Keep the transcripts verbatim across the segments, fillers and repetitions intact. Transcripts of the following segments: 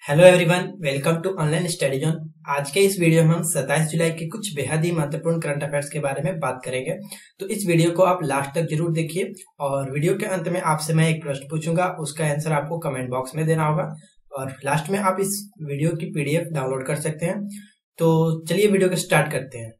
Hello everyone, welcome to online study zone. आज के इस वीडियो में हम सत्ताईस जुलाई के कुछ बेहद ही महत्वपूर्ण करंट अफेयर्स के बारे में बात करेंगे। तो इस वीडियो को आप लास्ट तक जरूर देखिए और वीडियो के अंत में आपसे मैं एक प्रश्न पूछूंगा, उसका आंसर आपको कमेंट बॉक्स में देना होगा और लास्ट में आप इस वीडियो की पीडीएफ डाउनलोड कर सकते हैं। तो चलिए वीडियो को स्टार्ट करते हैं।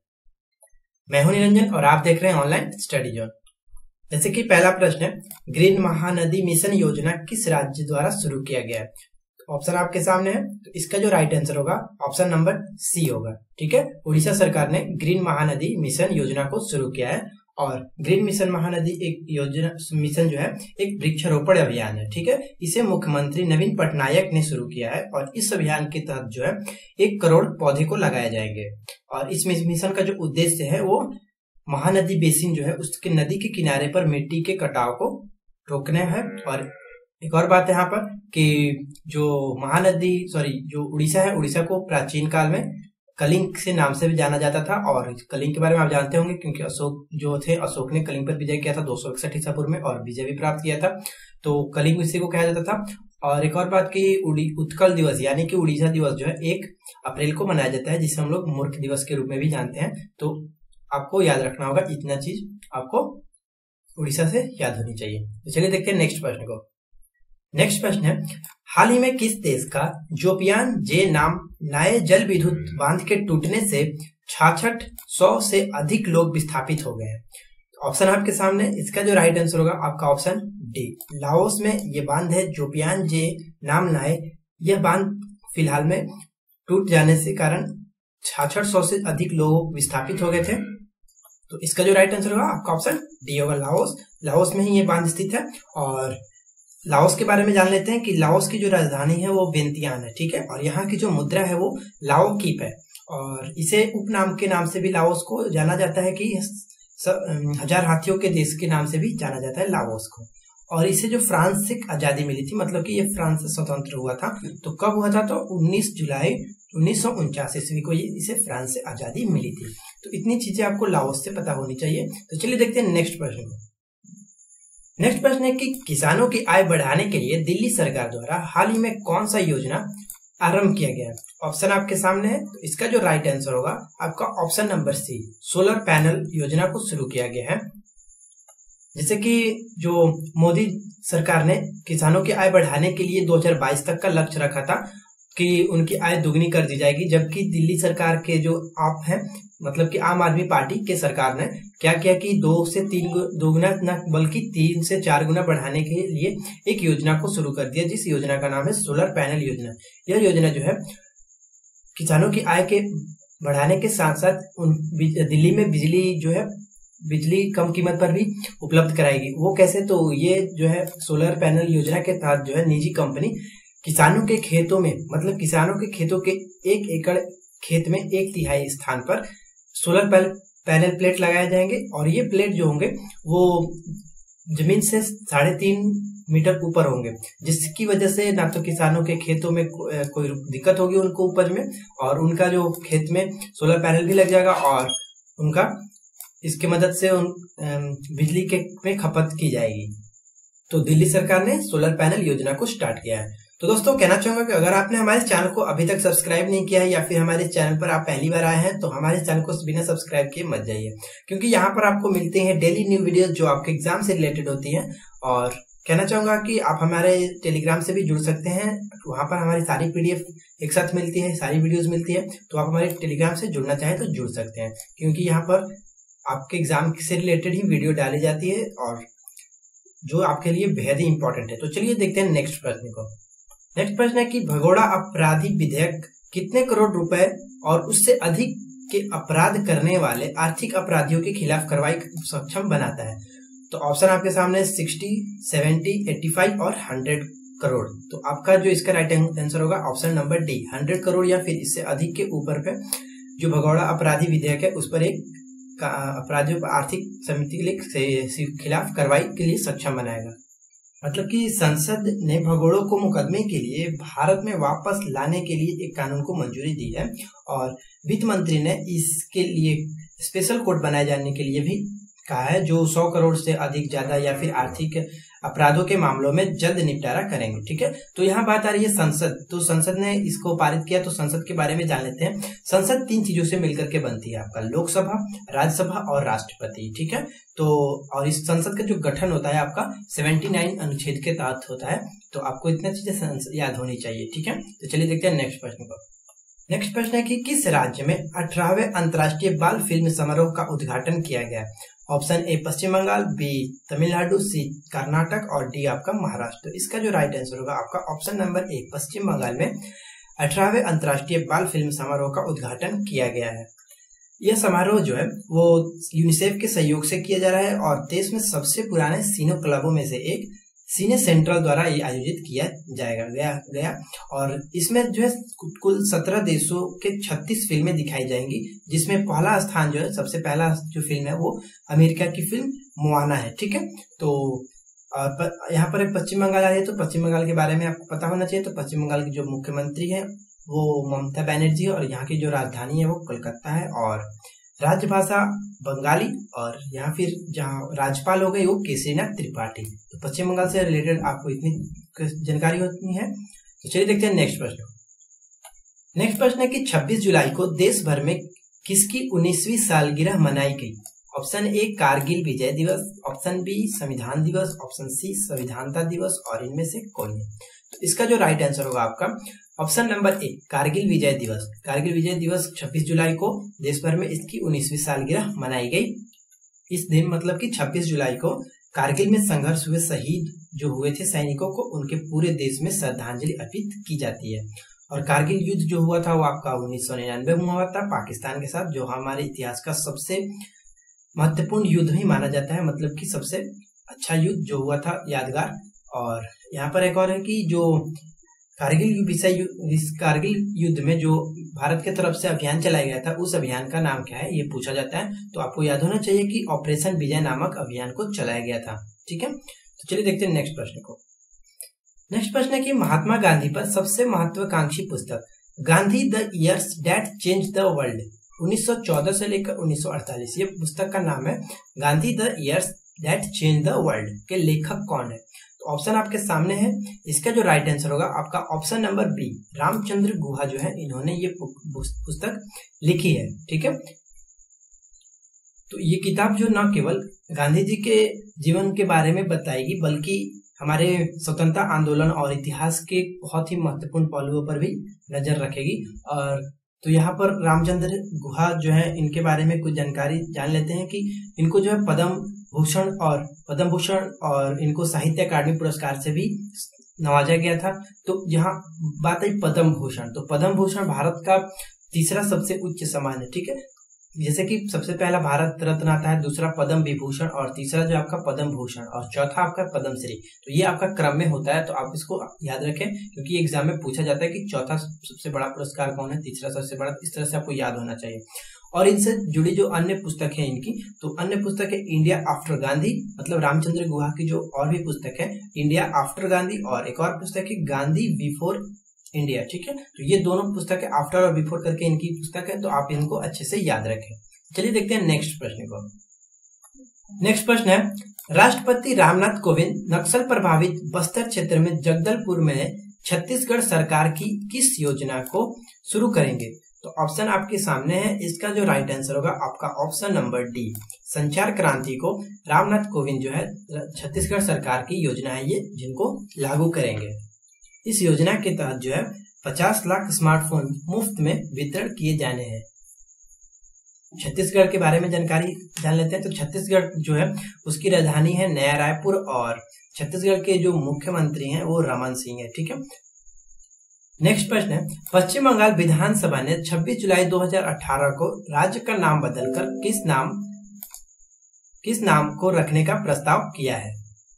मैं हूं निरंजन और आप देख रहे हैं ऑनलाइन स्टडी जोन। जैसे कि पहला प्रश्न है, ग्रीन महानदी मिशन योजना किस राज्य द्वारा शुरू किया गया है? ऑप्शन आपके सामने है, तो इसका जो राइट आंसर होगा ऑप्शन नंबर सी होगा। ठीक है, उड़ीसा सरकार ने ग्रीन महानदी मिशन योजना को शुरू किया है और ग्रीन मिशन महानदी एक योजना मिशन जो है एक वृक्षारोपण अभियान है। ठीक है, इसे मुख्यमंत्री नवीन पटनायक ने शुरू किया है और इस अभियान के तहत जो है एक करोड़ पौधे को लगाए जाएंगे और इस मिशन का जो उद्देश्य है वो महानदी बेसिन जो है उसके नदी के किनारे पर मिट्टी के कटाव को रोकना है। और एक और बात यहाँ पर कि जो महानदी सॉरी जो उड़ीसा है, उड़ीसा को प्राचीन काल में कलिंग से नाम से भी जाना जाता था और कलिंग के बारे में आप जानते होंगे क्योंकि अशोक जो थे अशोक ने कलिंग पर विजय किया था दो सौ इकसठ ईसा पूर्व में और विजय भी प्राप्त किया था, तो कलिंग इसी को कहा जाता था। और एक और बात की उत्कल दिवस यानी कि उड़ीसा दिवस जो है एक अप्रैल को मनाया जाता है, जिसे हम लोग मूर्ख दिवस के रूप में भी जानते हैं। तो आपको याद रखना होगा, इतना चीज आपको उड़ीसा से याद होनी चाहिए। तो चलिए देखते हैं नेक्स्ट प्रश्न को। नेक्स्ट प्रश्न है, हाल ही में किस देश का जोपियान जे नाम नए जल विद्युत बांध के टूटने से छियासठ सौ से अधिक लोग विस्थापित हो गए हैं? ऑप्शन आपके सामने, इसका जो राइट आंसर होगा आपका ऑप्शन डी। लाओस में ये बांध है जोपियान जे नाम नाए। यह बांध फिलहाल में टूट जाने से कारण छियासठ सौ से अधिक लोग विस्थापित हो गए थे। तो इसका जो राइट आंसर होगा आपका ऑप्शन डी होगा, लाओस। लाओस में ही ये बांध स्थित है और लाओस के बारे में जान लेते हैं कि लाओस की जो राजधानी है वो वियंतियान है। ठीक है, और यहाँ की जो मुद्रा है वो लाओ कीप है और इसे उपनाम के नाम से भी लाओस को जाना जाता है कि हजार हाथियों के देश के नाम से भी जाना जाता है लाओस को। और इसे जो फ्रांस से आजादी मिली थी, मतलब कि ये फ्रांस से स्वतंत्र हुआ था, तो कब हुआ था? तो उन्नीस जुलाई उन्नीस सौ उनचास ईस्वी को ये इसे फ्रांस से आजादी मिली थी। तो इतनी चीजें आपको लाओस से पता होनी चाहिए। तो चलिए देखते हैं नेक्स्ट प्रश्न। नेक्स्ट प्रश्न है कि किसानों की आय बढ़ाने के लिए दिल्ली सरकार द्वारा हाल ही में कौन सा योजना आरंभ किया गया है? ऑप्शन आपके सामने है, तो इसका जो राइट आंसर होगा आपका option number C, solar panel योजना को शुरू किया गया है। जैसे कि जो मोदी सरकार ने किसानों की आय बढ़ाने के लिए दो हज़ार बाईस तक का लक्ष्य रखा था कि उनकी आय दुगनी कर दी जाएगी, जबकि दिल्ली सरकार के जो आप हैं मतलब कि आम आदमी पार्टी के सरकार ने क्या किया कि दो से तीन दोगुना न बल्कि तीन से चार गुना बढ़ाने के लिए एक योजना को शुरू कर दिया, जिस योजना का नाम है सोलर पैनल योजना। यह योजना जो है किसानों की आय के बढ़ाने के साथ साथ उन दिल्ली में बिजली जो है बिजली कम कीमत पर भी उपलब्ध कराएगी। वो कैसे? तो ये जो है सोलर पैनल योजना के तहत जो है निजी कंपनी किसानों के खेतों में मतलब किसानों के खेतों के एक एकड़ खेत में एक तिहाई स्थान पर सोलर पैनल प्लेट लगाए जाएंगे और ये प्लेट जो होंगे वो जमीन से साढ़े तीन मीटर ऊपर होंगे, जिसकी वजह से ना तो किसानों के खेतों में को, कोई दिक्कत होगी उनको उपज में और उनका जो खेत में सोलर पैनल भी लग जाएगा और उनका इसकी मदद से उन बिजली के में खपत की जाएगी। तो दिल्ली सरकार ने सोलर पैनल योजना को स्टार्ट किया है। तो दोस्तों कहना चाहूंगा कि अगर आपने हमारे चैनल को अभी तक सब्सक्राइब नहीं किया है या फिर हमारे चैनल पर आप पहली बार आए हैं तो हमारे चैनल को बिना सब्सक्राइब किए मत जाइए, क्योंकि यहाँ पर आपको मिलते हैं डेली न्यू वीडियोस जो आपके एग्जाम से रिलेटेड होती हैं। और कहना चाहूंगा कि आप हमारे टेलीग्राम से भी जुड़ सकते हैं, वहां पर हमारी सारी पीडीएफ एक साथ मिलती है, सारी वीडियोज मिलती है। तो आप हमारे टेलीग्राम से जुड़ना चाहें तो जुड़ सकते हैं, क्योंकि यहाँ पर आपके एग्जाम से रिलेटेड ही वीडियो डाली जाती है और जो आपके लिए बेहद ही इंपॉर्टेंट है। तो चलिए देखते हैं नेक्स्ट प्रश्न को। नेक्स्ट प्रश्न है कि भगोड़ा अपराधी विधेयक कितने करोड़ रुपए और उससे अधिक के अपराध करने वाले आर्थिक अपराधियों के खिलाफ कार्रवाई सक्षम बनाता है? तो ऑप्शन आपके सामने सिक्सटी, सेवेंटी, एट्टी फाइव और हंड्रेड करोड़। तो आपका जो इसका राइट आंसर होगा option number D, hundred crore या फिर इससे अधिक के ऊपर पे जो भगोड़ा अपराधी विधेयक है उस पर एक अपराधियों पर आर्थिक समिति के लिए खिलाफ कार्रवाई के लिए सक्षम बनाएगा। मतलब कि संसद ने भगोड़ों को मुकदमे के लिए भारत में वापस लाने के लिए एक कानून को मंजूरी दी है और वित्त मंत्री ने इसके लिए स्पेशल कोर्ट बनाए जाने के लिए भी कहा है, जो सौ करोड़ से अधिक ज्यादा या फिर आर्थिक अपराधों के मामलों में जल्द निपटारा करेंगे। ठीक है, तो यहाँ बात आ रही है संसद, तो संसद ने इसको पारित किया। तो संसद के बारे में जान लेते हैं। संसद तीन चीजों से मिलकर के बनती है, आपका लोकसभा, राज्यसभा और राष्ट्रपति। ठीक है, तो और इस संसद का जो गठन होता है आपका उन्यासी अनुच्छेद के तहत होता है। तो आपको इतना चीजें याद होनी चाहिए। ठीक है, तो चलिए देखते हैं नेक्स्ट प्रश्न को। नेक्स्ट प्रश्न है कि किस राज्य में अठारहवें अंतर्राष्ट्रीय बाल फिल्म समारोह का उद्घाटन किया गया? Option A Paschim Bangal, B Tamil Nadu, C Karnataka और डी आपका महाराष्ट्र। तो इसका जो राइट आंसर होगा आपका option number A Paschim Bangal में अठारहवें अंतर्राष्ट्रीय बाल फिल्म समारोह का उद्घाटन किया गया है। यह समारोह जो है वो यूनिसेफ के सहयोग से किया जा रहा है और देश में सबसे पुराने सिने क्लबों में से एक सिने सेंट्रल द्वारा ये आयोजित किया जाएगा गया गया और इसमें जो है कुल सत्रह देशों के छत्तीस फिल्में दिखाई जाएंगी, जिसमें पहला स्थान जो है, सबसे पहला जो फिल्म है वो अमेरिका की फिल्म मोआना है। ठीक है, तो यहाँ पर एक पश्चिम बंगाल आ रही है, तो पश्चिम बंगाल के बारे में आपको पता होना चाहिए। तो पश्चिम बंगाल की जो मुख्यमंत्री है वो ममता बनर्जी है और यहाँ की जो राजधानी है वो कोलकाता है और राजभाषा बंगाली और यहाँ फिर जहाँ राज्यपाल हो गए वो केसरीनाथ त्रिपाठी। तो पश्चिम बंगाल से रिलेटेड आपको इतनी जानकारी होती है। तो चलिए देखते हैं नेक्स्ट प्रश्न। नेक्स्ट प्रश्न है कि छब्बीस जुलाई को देश भर में किसकी उन्नीसवीं सालगिरह मनाई गई? ऑप्शन ए कारगिल विजय दिवस, ऑप्शन बी संविधान दिवस, ऑप्शन सी संविधानता दिवस और इनमें से कौन है? तो इसका जो राइट आंसर होगा आपका option number A Kargil Vijay Diwas. Kargil Vijay दिवस छब्बीस जुलाई को देश भर में इसकी उन्नीसवीं सालगिरह मनाई गई। इस दिन मतलब कि छब्बीस जुलाई को कारगिल में संघर्ष हुए शहीद जो हुए थे सैनिकों को उनके पूरे देश में श्रद्धांजलि अर्पित की जाती है। और कारगिल युद्ध जो हुआ था वो आपका उन्नीस सौ निन्यानवे में हुआ था पाकिस्तान के साथ, जो हमारे इतिहास का सबसे महत्वपूर्ण युद्ध ही माना जाता है, मतलब कि सबसे अच्छा युद्ध जो हुआ था, यादगार। और यहाँ पर एक और है कि जो कारगिल विषय इस कारगिल युद्ध में जो भारत की तरफ से अभियान चलाया गया था उस अभियान का नाम क्या है ये पूछा जाता है। तो आपको याद होना चाहिए कि ऑपरेशन विजय नामक अभियान को चलाया गया था। ठीक है, तो चलिए देखते हैं नेक्स्ट प्रश्न को। नेक्स्ट प्रश्न है कि महात्मा गांधी पर सबसे महत्वाकांक्षी पुस्तक Gandhi the years that change the world उन्नीस सौ चौदह से लेकर उन्नीस सौ अड़तालीस, ये पुस्तक का नाम है Gandhi the years that change the world के लेखक कौन है? तो ऑप्शन आपके सामने है। इसका जो राइट आंसर होगा आपका option number B Ramachandra Guha जो है इन्होंने ये पुस्तक लिखी है। ठीक है, तो ये किताब जो न केवल गांधी जी के जीवन के बारे में बताएगी बल्कि हमारे स्वतंत्रता आंदोलन और इतिहास के बहुत ही महत्वपूर्ण पहलुओं पर भी नजर रखेगी। और तो यहाँ पर रामचंद्र गुहा जो है इनके बारे में कुछ जानकारी जान लेते हैं कि इनको जो है पद्म भूषण और पद्म भूषण और इनको साहित्य अकादमी पुरस्कार से भी नवाजा गया था। तो यहाँ बात है पद्म भूषण, तो पद्म भूषण भारत का तीसरा सबसे उच्च सम्मान है। ठीक है, जैसे कि सबसे पहला भारत रत्न आता है, दूसरा पद्म विभूषण और तीसरा जो आपका पद्म भूषण और चौथा आपका पद्मश्री। तो ये आपका क्रम में होता है, तो आप इसको याद रखें क्योंकि एग्जाम में पूछा जाता है कि चौथा सबसे बड़ा पुरस्कार कौन है, तीसरा सबसे बड़ा, इस तरह से आपको याद होना चाहिए। और इनसे जुड़ी जो अन्य पुस्तक है इनकी, तो अन्य पुस्तक है इंडिया आफ्टर गांधी, मतलब रामचंद्र गुहा की जो और भी पुस्तक है इंडिया आफ्टर गांधी, और एक और पुस्तक है गांधी बिफोर इंडिया। ठीक है, तो ये दोनों पुस्तक है, आफ्टर और बिफोर करके इनकी पुस्तक है, तो आप इनको अच्छे से याद रखें। चलिए देखते हैं नेक्स्ट प्रश्न को। नेक्स्ट प्रश्न है राष्ट्रपति रामनाथ कोविंद नक्सल प्रभावित बस्तर क्षेत्र में जगदलपुर में छत्तीसगढ़ सरकार की किस योजना को शुरू करेंगे? तो ऑप्शन आपके सामने है। इसका जो राइट आंसर होगा आपका ऑप्शन नंबर डी संचार क्रांति को रामनाथ कोविंद जो है छत्तीसगढ़ सरकार की योजना है ये जिनको लागू करेंगे। इस योजना के तहत जो है पचास लाख स्मार्टफोन मुफ्त में वितरण किए जाने हैं। छत्तीसगढ़ के बारे में जानकारी जान लेते हैं। तो छत्तीसगढ़ जो है उसकी राजधानी है नया रायपुर और छत्तीसगढ़ के जो मुख्यमंत्री हैं वो रमन सिंह है। ठीक है, नेक्स्ट प्रश्न है पश्चिम बंगाल विधानसभा ने छब्बीस जुलाई दो हज़ार अठारह को राज्य का नाम बदलकर किस नाम किस नाम को रखने का प्रस्ताव किया है?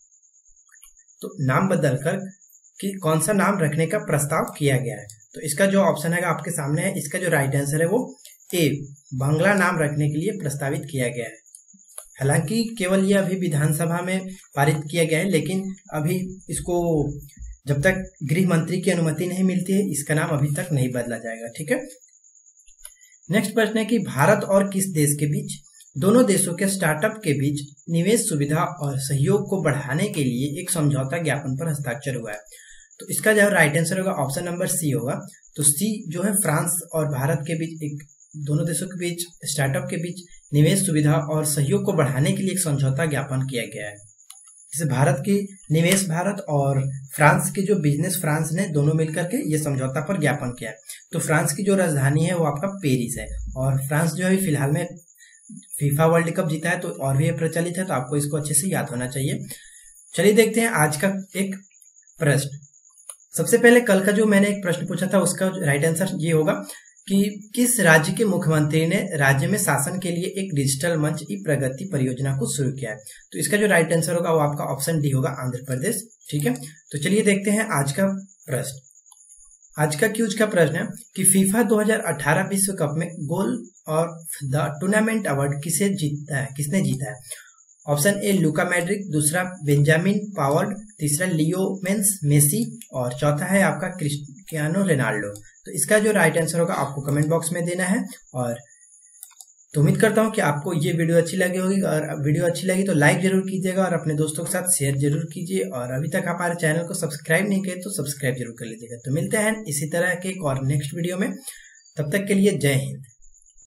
तो नाम बदलकर कि कौन सा नाम रखने का प्रस्ताव किया गया है? तो इसका जो ऑप्शन है आपके सामने है। इसका जो राइट आंसर है वो ए बांग्ला नाम रखने के लिए प्रस्तावित किया गया है। हालांकि केवल ये अभी विधानसभा में पारित किया गया है, लेकिन अभी इसको जब तक गृह मंत्री की अनुमति नहीं मिलती है इसका नाम अभी तक नहीं बदला जाएगा। ठीक है, नेक्स्ट प्रश्न है कि भारत और किस देश के बीच दोनों देशों के स्टार्टअप के बीच निवेश सुविधा और सहयोग को बढ़ाने के लिए एक समझौता ज्ञापन पर हस्ताक्षर हुआ है। तो इसका जो राइट आंसर होगा ऑप्शन नंबर सी होगा। तो सी जो है फ्रांस और भारत के बीच एक दोनों देशों के बीच स्टार्टअप के बीच निवेश सुविधा और सहयोग को बढ़ाने के लिए एक समझौता ज्ञापन किया गया है। जैसे भारत की निवेश भारत और फ्रांस की जो बिजनेस फ्रांस ने दोनों मिलकर के ये समझौता पर ज्ञापन किया है। तो फ्रांस की जो राजधानी है वो आपका पेरिस है और फ्रांस जो है फिलहाल में फीफा वर्ल्ड कप जीता है तो और भी प्रचलित है, तो आपको इसको अच्छे से याद होना चाहिए। चलिए देखते हैं आज का एक प्रश्न। सबसे पहले कल का जो मैंने एक प्रश्न पूछा था उसका राइट आंसर ये होगा कि किस राज्य के मुख्यमंत्री ने राज्य में शासन के लिए एक डिजिटल मंच ई प्रगति परियोजना को शुरू किया है। तो इसका जो राइट आंसर होगा वो आपका ऑप्शन डी होगा, आंध्र प्रदेश। ठीक है, तो चलिए देखते हैं आज का प्रश्न। आज का क्यूज का प्रश्न है कि फीफा दो हज़ार अठारह विश्व कप में goal of the tournament award किसे जीता है किसने जीता है। ऑप्शन ए लुका मैड्रिक, दूसरा बेंजामिन पावर्ड, तीसरा लियो मेंस मेसी और चौथा है आपका क्रिस्टियानो रोनाल्डो। तो इसका जो राइट आंसर होगा आपको कमेंट बॉक्स में देना है। और तो उम्मीद करता हूं कि आपको ये वीडियो अच्छी लगी होगी, और वीडियो अच्छी लगी तो लाइक जरूर कीजिएगा और अपने दोस्तों के साथ शेयर जरूर कीजिए। और अभी तक हमारे चैनल को सब्सक्राइब नहीं किए तो सब्सक्राइब जरूर कर लीजिएगा। तो मिलते हैं इसी तरह के एक और नेक्स्ट वीडियो में, तब तक के लिए जय हिंद।